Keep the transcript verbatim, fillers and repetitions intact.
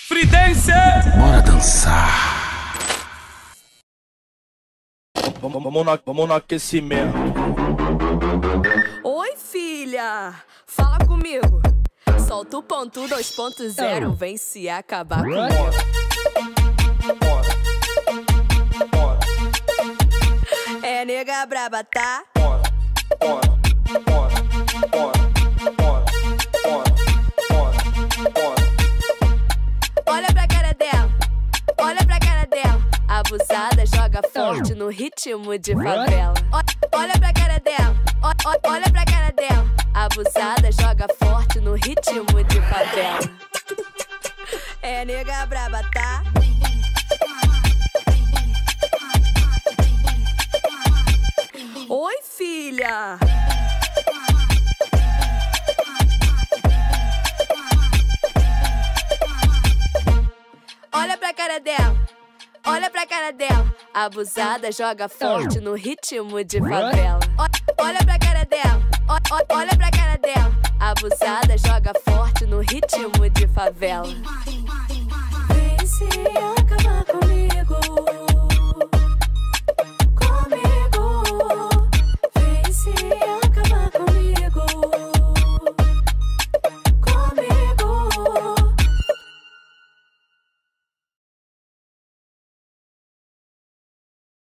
Fridência! Bora dançar. Vamos, vamos, no, vamos no aquecimento. Oi, filha, fala comigo. Solta o ponto dois ponto zero, vem se acabar comigo. É nega braba, tá? Olha pra cara dela, olha pra cara dela. Abusada, joga forte no ritmo de favela. Olha pra cara dela, olha pra cara dela. Abusada, joga forte no ritmo de favela. É nega braba, tá? Oi, filha. Olha pra cara dela, olha pra cara dela. Abusada, joga forte no ritmo de favela. Olha pra cara dela, olha pra cara dela. Abusada, joga forte no ritmo de favela. Vem se